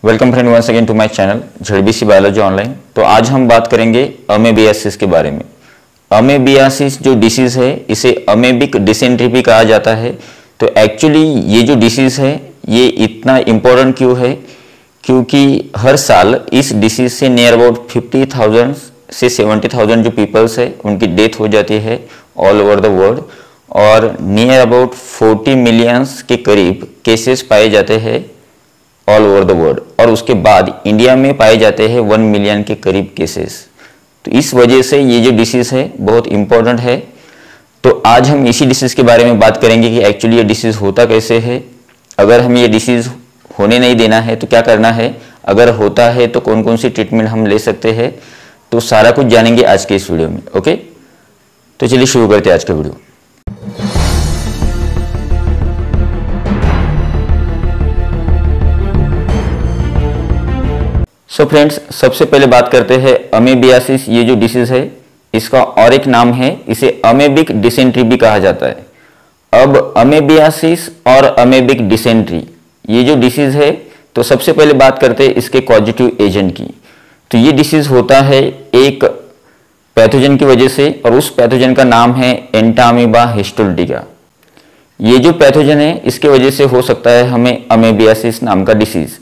Welcome friend once again to my channel झड़बीसी biology online. तो आज हम बात करेंगे अमेबियासिस के बारे में। अमेबियासिस जो डिसीज़ है इसे अमेबिक डिसेंट्री भी कहा जाता है। तो एक्चुअली ये जो डिसीज़ है ये इतना इम्पोर्टेंट क्यों है, क्योंकि हर साल इस डिसीज़ से नियर अबाउट 50,000 से 70,000 जो पीपल्स है उनकी डेथ हो जाती है ऑल ओवर द वर्ल्ड, और नियर अबाउट 40 मिलियंस के करीब केसेस पाए जाते हैं ऑल ओवर द वर्ल्ड, और उसके बाद इंडिया में पाए जाते हैं 1 मिलियन के करीब केसेस। तो इस वजह से ये जो डिसीज़ है बहुत इम्पोर्टेंट है। तो आज हम इसी डिसीज़ के बारे में बात करेंगे कि एक्चुअली ये डिसीज़ होता कैसे है, अगर हम ये डिसीज़ होने नहीं देना है तो क्या करना है, अगर होता है तो कौन कौन सी ट्रीटमेंट हम ले सकते हैं, तो सारा कुछ जानेंगे आज के इस वीडियो में। ओके, तो चलिए शुरू करते हैं आज का वीडियो। सो फ्रेंड्स, सबसे पहले बात करते हैं अमेबियासिस। ये जो डिसीज है इसका और एक नाम है, इसे अमेबिक डिसेंट्री भी कहा जाता है। अब अमेबियासिस और अमेबिक डिसेंट्री ये जो डिसीज है, तो सबसे पहले बात करते हैं इसके कॉजेटिव एजेंट की। तो ये डिसीज होता है एक पैथोजन की वजह से, और उस पैथोजन का नाम है एंटामीबा हिस्टोलिटिका। ये जो पैथोजन है इसके वजह से हो सकता है हमें अमेबियासिस नाम का डिसीज।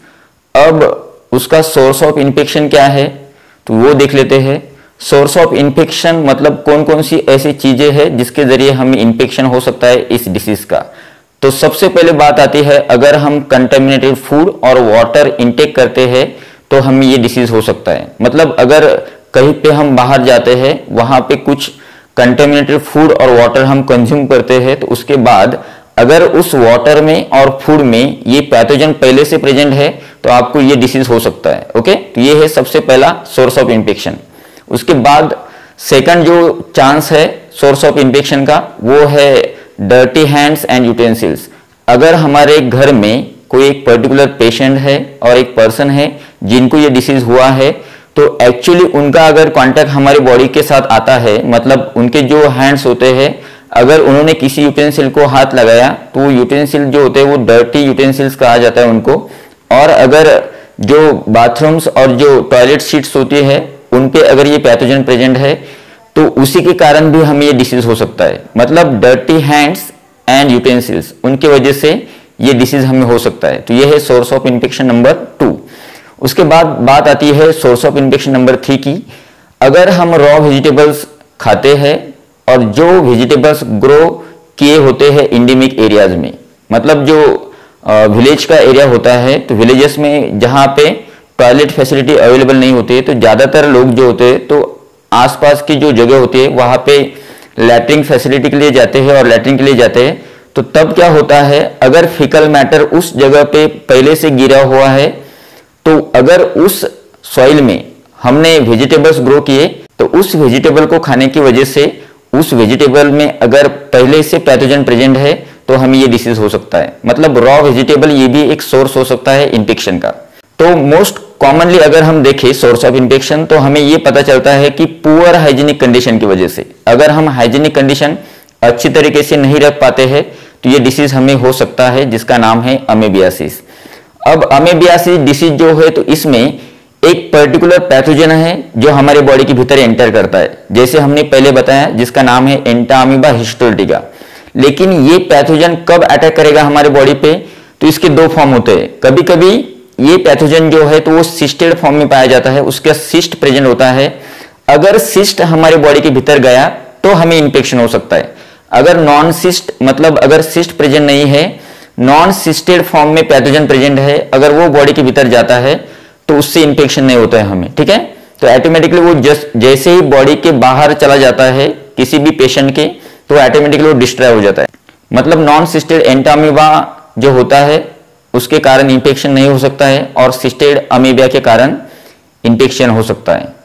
अब उसका सोर्स ऑफ इन्फेक्शन क्या है तो वो देख लेते हैं। सोर्स ऑफ इन्फेक्शन मतलब कौन कौन सी ऐसी चीजें हैं जिसके जरिए हमें इन्फेक्शन हो सकता है इस डिसीज का। तो सबसे पहले बात आती है, अगर हम कंटेमिनेटेड फूड और वाटर इंटेक करते हैं तो हमें ये डिसीज हो सकता है। मतलब अगर कहीं पे हम बाहर जाते हैं, वहां पे कुछ कंटेमिनेटेड फूड और वाटर हम कंज्यूम करते हैं, तो उसके बाद अगर उस वाटर में और फूड में ये पैथोजन पहले से प्रेजेंट है तो आपको ये डिसीज हो सकता है। ओके, तो ये है सबसे पहला सोर्स ऑफ इन्फेक्शन। उसके बाद सेकंड जो चांस है सोर्स ऑफ इन्फेक्शन का, वो है डर्टी हैंड्स एंड यूटेंसिल्स। अगर हमारे घर में कोई एक पर्टिकुलर पेशेंट है और एक पर्सन है जिनको ये डिसीज हुआ है, तो एक्चुअली उनका अगर कांटेक्ट हमारी बॉडी के साथ आता है, मतलब उनके जो हैंड्स होते हैं, अगर उन्होंने किसी यूटेंसिल को हाथ लगाया तो वो यूटेंसिल जो होते हैं वो डर्टी यूटेंसिल्स कहा जाता है उनको। और अगर जो बाथरूम्स और जो टॉयलेट सीट्स होती है उन पे अगर ये पैथोजन प्रेजेंट है तो उसी के कारण भी हमें ये डिसीज हो सकता है। मतलब डर्टी हैंड्स एंड यूटेंसिल्स, उनके वजह से ये डिसीज हमें हो सकता है। तो ये है सोर्स ऑफ इन्फेक्शन नंबर 2। उसके बाद बात आती है सोर्स ऑफ इन्फेक्शन नंबर 3 की। अगर हम रॉ वेजिटेबल्स खाते हैं और जो वेजिटेबल्स ग्रो किए होते हैं इंडेमिक एरियाज में, मतलब जो विलेज का एरिया होता है, तो विलेजेस में जहाँ पे टॉयलेट फैसिलिटी अवेलेबल नहीं होती है, तो ज़्यादातर लोग जो होते हैं तो आसपास की जो जगह होती है वहाँ पे लैट्रिन फैसिलिटी के लिए जाते हैं और लैट्रिन के लिए जाते हैं। तो तब क्या होता है, अगर फिकल मैटर उस जगह पे पहले से गिरा हुआ है, तो अगर उस सॉइल में हमने वेजिटेबल्स ग्रो किए तो उस वेजिटेबल को खाने की वजह से उस वेजिटेबल में अगर पहले से पैथोजन प्रेजेंट है तो हमें ये डिसीज हो सकता है। मतलब रॉ वेजिटेबल ये भी एक सोर्स हो सकता है इन्फेक्शन का। तो मोस्ट कॉमनली अगर हम देखें सोर्स ऑफ इन्फेक्शन, तो हमें ये पता चलता है कि पुअर हाइजीनिक कंडीशन की वजह से, अगर हम हाइजीनिक कंडीशन अच्छी तरीके से नहीं रख पाते हैं तो ये डिसीज हमें हो सकता है, जिसका नाम है अमेबियासिस। अब अमेबियासिस डिसीज जो है तो इसमें एक पर्टिकुलर पैथोजन है जो हमारे बॉडी के भीतर एंटर करता है, जैसे हमने पहले बताया, जिसका नाम है एंटामीबा हिस्टोलिटिका। लेकिन ये पैथोजन कब अटैक करेगा हमारे बॉडी पे, तो इसके दो फॉर्म होते हैं। कभी कभी ये पैथोजन जो है तो वो सिस्टेड फॉर्म में पाया जाता है, उसका सिस्ट प्रेजेंट होता है। अगर सिस्ट हमारे बॉडी के भीतर गया तो हमें इन्फेक्शन हो सकता है। अगर नॉन सिस्ट, मतलब अगर सिस्ट प्रेजेंट नहीं है, नॉन सिस्टेड फॉर्म में पैथोजन प्रेजेंट है, अगर वो बॉडी के भीतर जाता है तो उससे इन्फेक्शन नहीं होता है हमें। ठीक है, तो ऑटोमेटिकली वो जैसे ही बॉडी के बाहर चला जाता है किसी भी पेशेंट के, तो ऑटोमेटिकली वो डिस्ट्रॉय हो जाता है। मतलब नॉन सिस्टेड एंटामीबा जो होता है उसके कारण इन्फेक्शन नहीं हो सकता है, और सिस्टेड अमीबिया के कारण इन्फेक्शन हो सकता है।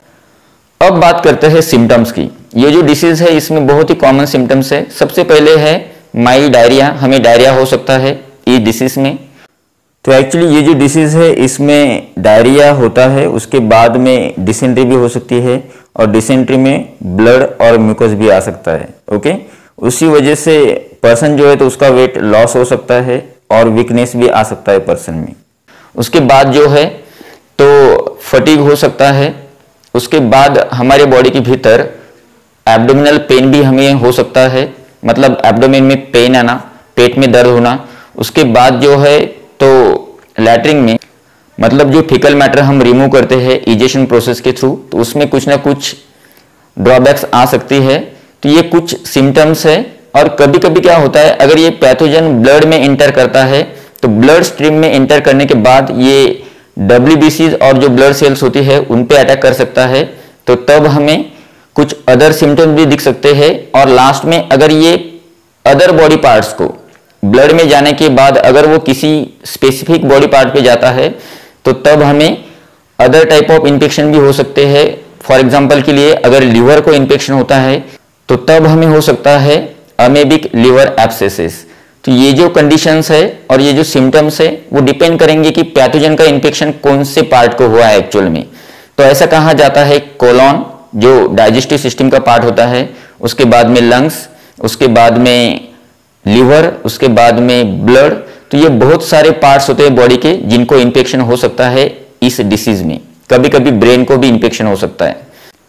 अब बात करते हैं सिम्टम्स की। ये जो डिसीज है इसमें बहुत ही कॉमन सिम्टम्स है। सबसे पहले है माइल्ड डायरिया, हमें डायरिया हो सकता है इस डिसीज में। तो एक्चुअली ये जो डिसीज है इसमें डायरिया होता है, उसके बाद में डिसेंट्री भी हो सकती है, और डिसेंट्री में ब्लड और म्यूकस भी आ सकता है। ओके, उसी वजह से पर्सन जो है तो उसका वेट लॉस हो सकता है और वीकनेस भी आ सकता है पर्सन में। उसके बाद जो है तो फटीग हो सकता है। उसके बाद हमारे बॉडी के भीतर एब्डोमिनल पेन भी हमें हो सकता है, मतलब एब्डोमेन में पेन आना, पेट में दर्द होना। उसके बाद जो है तो लैट्रिन में, मतलब जो फीकल मैटर हम रिमूव करते हैं इजेशन प्रोसेस के थ्रू, तो उसमें कुछ ना कुछ ड्रॉबैक्स आ सकती है। तो ये कुछ सिम्टम्स है। और कभी कभी क्या होता है, अगर ये पैथोजन ब्लड में एंटर करता है तो ब्लड स्ट्रीम में एंटर करने के बाद ये WBCs और जो ब्लड सेल्स होती है उन पे अटैक कर सकता है। तो तब हमें कुछ अदर सिम्टम्स भी दिख सकते हैं। और लास्ट में अगर ये अदर बॉडी पार्ट्स को ब्लड में जाने के बाद अगर वो किसी स्पेसिफिक बॉडी पार्ट पे जाता है तो तब हमें अदर टाइप ऑफ इन्फेक्शन भी हो सकते हैं। फॉर एग्जांपल के लिए अगर लीवर को इन्फेक्शन होता है तो तब हमें हो सकता है अमेबिक लीवर एब्सेसिस। तो ये जो कंडीशंस है और ये जो सिम्टम्स है वो डिपेंड करेंगे कि पैथोजन का इन्फेक्शन कौन से पार्ट को हुआ है एक्चुअल में। तो ऐसा कहा जाता है कोलॉन जो डाइजेस्टिव सिस्टम का पार्ट होता है, उसके बाद में लंग्स, उसके बाद में लीवर, उसके बाद में ब्लड। तो ये बहुत सारे पार्ट्स होते हैं बॉडी के जिनको इन्फेक्शन हो सकता है इस डिसीज में। कभी कभी ब्रेन को भी इन्फेक्शन हो सकता है।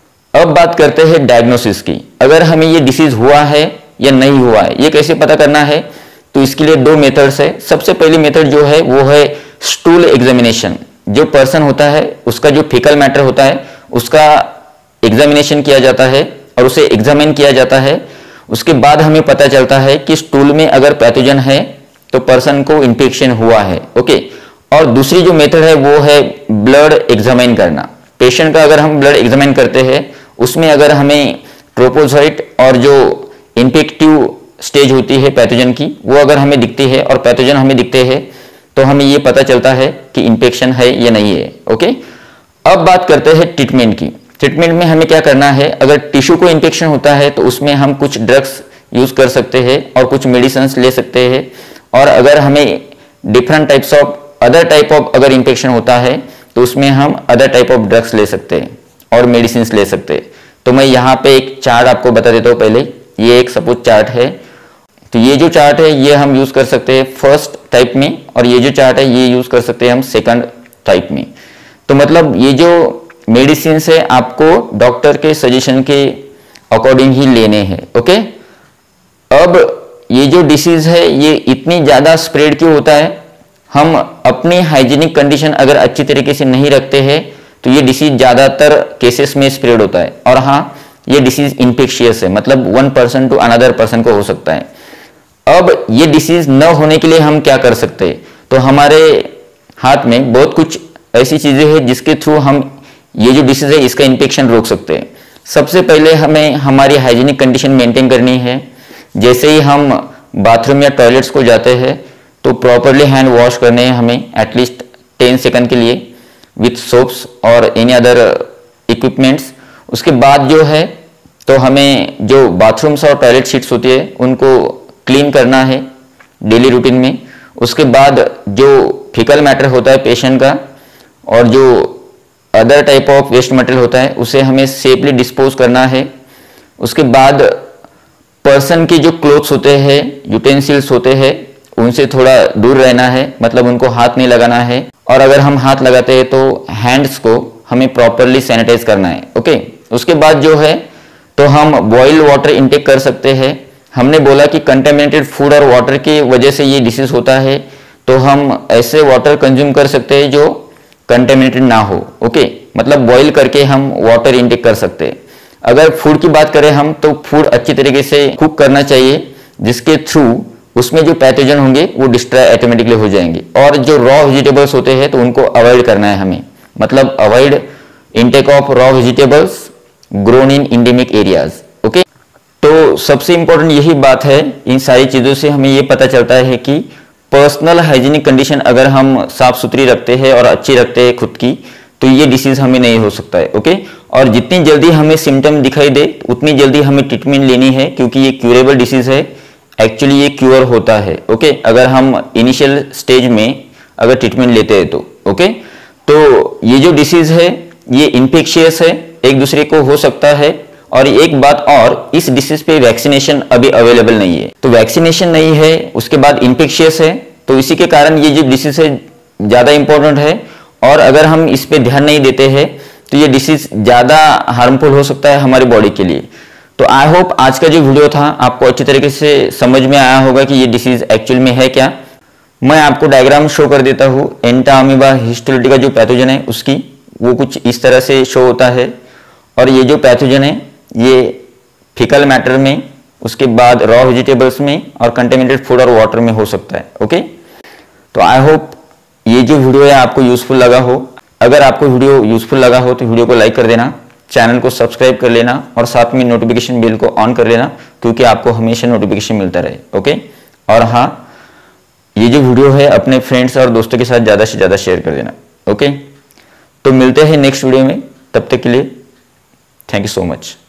अब बात करते हैं डायग्नोसिस की। अगर हमें ये डिसीज हुआ है या नहीं हुआ है, ये कैसे पता करना है, तो इसके लिए दो मेथड्स है। सबसे पहली मेथड जो है वो है स्टूल एग्जामिनेशन। जो पर्सन होता है उसका जो फीकल मैटर होता है उसका एग्जामिनेशन किया जाता है और उसे एग्जामिन किया जाता है। उसके बाद हमें पता चलता है कि स्टूल में अगर पैथोजन है तो पर्सन को इन्फेक्शन हुआ है। ओके। और दूसरी जो मेथड है वो है ब्लड एग्जामिन करना। पेशेंट का अगर हम ब्लड एग्जामिन करते हैं उसमें अगर हमें ट्रोपोजोइट और जो इन्फेक्टिव स्टेज होती है पैथोजन की वो अगर हमें दिखती है और पैथोजन हमें दिखते हैं तो हमें ये पता चलता है कि इन्फेक्शन है या नहीं है। ओके। अब बात करते हैं ट्रीटमेंट की। ट्रीटमेंट में हमें क्या करना है, अगर टिश्यू को इन्फेक्शन होता है तो उसमें हम कुछ ड्रग्स यूज कर सकते हैं और कुछ मेडिसिन ले सकते हैं। और अगर हमें different types of other type of अगर इन्फेक्शन होता है तो उसमें हम अदर टाइप ऑफ ड्रग्स ले सकते हैं और मेडिसिन ले सकते हैं। तो मैं यहाँ पे एक चार्ट आपको बता देता हूँ। पहले ये एक सपोज चार्ट है, तो ये जो चार्ट है ये हम यूज कर सकते हैं फर्स्ट टाइप में, और ये जो चार्ट है ये यूज कर सकते हैं हम सेकंड टाइप में। तो मतलब ये जो मेडिसिन है आपको डॉक्टर के सजेशन के अकॉर्डिंग ही लेने हैं। ओके। अब ये जो डिसीज है ये इतनी ज्यादा स्प्रेड क्यों होता है, हम अपनी हाइजीनिक कंडीशन अगर अच्छी तरीके से नहीं रखते हैं तो ये डिसीज ज्यादातर केसेस में स्प्रेड होता है। और हाँ, ये डिसीज इन्फेक्शियस है, मतलब one person to another person को हो सकता है। अब ये डिसीज न होने के लिए हम क्या कर सकते हैं, तो हमारे हाथ में बहुत कुछ ऐसी चीजें हैं जिसके थ्रू हम ये जो डिसीज है इसका इन्फेक्शन रोक सकते हैं। सबसे पहले हमें हमारी हाइजीनिक कंडीशन मेंटेन करनी है। जैसे ही हम बाथरूम या टॉयलेट्स को जाते हैं तो प्रॉपरली हैंड वॉश करने हैं हमें एटलीस्ट 10 सेकंड के लिए विथ सोप्स और एनी अदर इक्विपमेंट्स। उसके बाद जो है तो हमें जो बाथरूम्स और टॉयलेट सीट्स होती है उनको क्लीन करना है डेली रूटीन में। उसके बाद जो फीकल मैटर होता है पेशेंट का और जो other type of waste material होता है उसे हमें सेफली डिस्पोज करना है। उसके बाद पर्सन के जो क्लोथ्स होते हैं, यूटेंसिल्स होते हैं, उनसे थोड़ा दूर रहना है, मतलब उनको हाथ नहीं लगाना है। और अगर हम हाथ लगाते हैं तो हैंड्स को हमें प्रॉपरली सैनिटाइज करना है। ओके। उसके बाद जो है तो हम बॉइल्ड वाटर इनटेक कर सकते हैं। हमने बोला कि कंटेमिनेटेड फूड और वाटर की वजह से ये डिसीज होता है, तो हम ऐसे वाटर कंज्यूम कर सकते हैं जो कंटेमिनेटेड ना हो। ओके। मतलब बॉईल करके हम वाटर इनटेक कर सकते हैं। अगर फूड की बात करें हम तो फूड अच्छी तरीके से कुक करना चाहिए जिसके थ्रू उसमें जो पैथोजन होंगे वो डिस्ट्रॉय ऑटोमेटिकली हो जाएंगे। और जो रॉ वेजिटेबल्स होते हैं तो उनको अवॉइड करना है हमें, मतलब avoid intake of raw vegetables grown in endemic areas. Okay. तो सबसे इंपॉर्टेंट यही बात है, इन सारी चीजों से हमें ये पता चलता है कि पर्सनल हाइजीनिक कंडीशन अगर हम साफ सुथरी रखते हैं और अच्छी रखते हैं खुद की तो ये डिसीज हमें नहीं हो सकता है। ओके। और जितनी जल्दी हमें सिम्टम दिखाई दे उतनी जल्दी हमें ट्रीटमेंट लेनी है, क्योंकि ये क्यूरेबल डिसीज है। एक्चुअली ये क्योर होता है। ओके। अगर हम इनिशियल स्टेज में अगर ट्रीटमेंट लेते हैं तो। ओके। तो ये जो डिसीज है ये इन्फेक्शियस है, एक दूसरे को हो सकता है। और एक बात और, इस डिसीज पे वैक्सीनेशन अभी अवेलेबल नहीं है, तो वैक्सीनेशन नहीं है, उसके बाद इन्फेक्शियस है, तो इसी के कारण ये जो डिसीज है ज्यादा इंपॉर्टेंट है। और अगर हम इस पे ध्यान नहीं देते हैं तो ये डिसीज ज़्यादा हार्मफुल हो सकता है हमारी बॉडी के लिए। तो आई होप आज का जो वीडियो था आपको अच्छी तरीके से समझ में आया होगा कि ये डिसीज एक्चुअल में है क्या। मैं आपको डायग्राम शो कर देता हूँ। एंटा अमीबा हिस्टोलिटिका जो पैथोजन है उसकी वो कुछ इस तरह से शो होता है, और ये जो पैथोजन है ये फीकल मैटर में, उसके बाद रॉ वेजिटेबल्स में और कंटेमिनेटेड फूड और वाटर में हो सकता है। ओके, तो आई होप ये जो वीडियो है आपको यूजफुल लगा हो। अगर आपको वीडियो यूजफुल लगा हो तो वीडियो को लाइक कर देना, चैनल को सब्सक्राइब कर लेना और साथ में नोटिफिकेशन बेल को ऑन कर लेना, क्योंकि आपको हमेशा नोटिफिकेशन मिलता रहे। ओके, और हाँ, ये जो वीडियो है अपने फ्रेंड्स और दोस्तों के साथ ज़्यादा से ज़्यादा शेयर कर देना। ओके, तो मिलते हैं नेक्स्ट वीडियो में, तब तक के लिए थैंक यू सो मच।